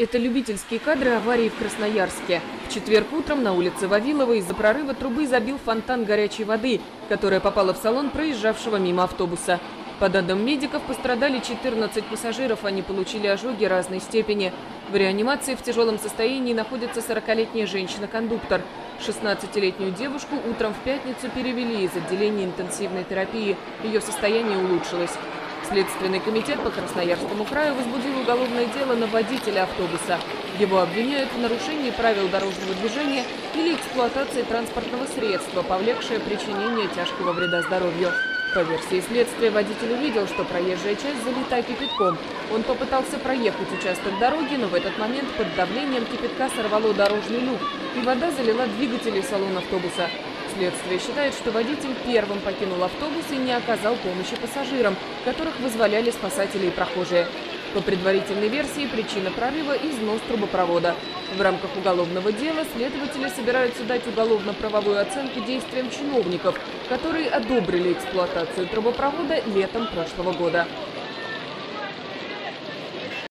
Это любительские кадры аварии в Красноярске. В четверг утром на улице Вавилова из-за прорыва трубы забил фонтан горячей воды, которая попала в салон проезжавшего мимо автобуса. По данным медиков, пострадали 14 пассажиров, они получили ожоги разной степени. В реанимации в тяжелом состоянии находится 40-летняя женщина-кондуктор. 16-летнюю девушку утром в пятницу перевели из отделения интенсивной терапии. Ее состояние улучшилось. Следственный комитет по Красноярскому краю возбудил уголовное дело на водителя автобуса. Его обвиняют в нарушении правил дорожного движения или эксплуатации транспортного средства, повлекшее причинение тяжкого вреда здоровью. По версии следствия, водитель увидел, что проезжая часть залита кипятком. Он попытался проехать участок дороги, но в этот момент под давлением кипятка сорвало дорожный люк, и вода залила двигатель и салон автобуса. Следствие считает, что водитель первым покинул автобус и не оказал помощи пассажирам, которых вызволяли спасатели и прохожие. По предварительной версии, причина прорыва – износ трубопровода. В рамках уголовного дела следователи собираются дать уголовно-правовую оценку действиям чиновников, которые одобрили эксплуатацию трубопровода летом прошлого года.